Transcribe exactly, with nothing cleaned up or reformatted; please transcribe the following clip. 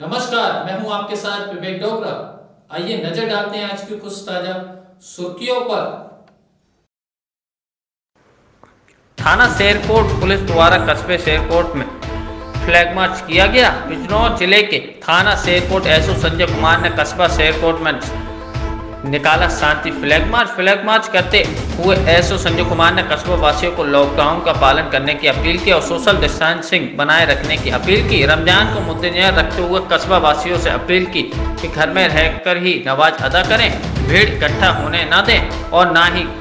नमस्कार, मैं हूं आपके साथ विवेक डोगरा। आइए नजर डालते हैं आज की कुछ ताजा सुर्खियों पर। थाना शेरकोट पुलिस द्वारा कस्बे शेरकोट में फ्लैग मार्च किया गया। बिजनौर जिले के थाना शेरकोट एसओ संजय कुमार ने कस्बा शेरकोट में निकाला शांति फ्लैग मार्च। फ्लैग मार्च करते हुए एसओ संजय कुमार ने कस्बा वासियों को लॉकडाउन का पालन करने की अपील की और सोशल डिस्टेंसिंग बनाए रखने की अपील की। रमजान को मद्देनजर रखते हुए कस्बा वासियों से अपील की कि घर में रहकर ही नमाज अदा करें, भीड़ इकट्ठा होने न दें और ना ही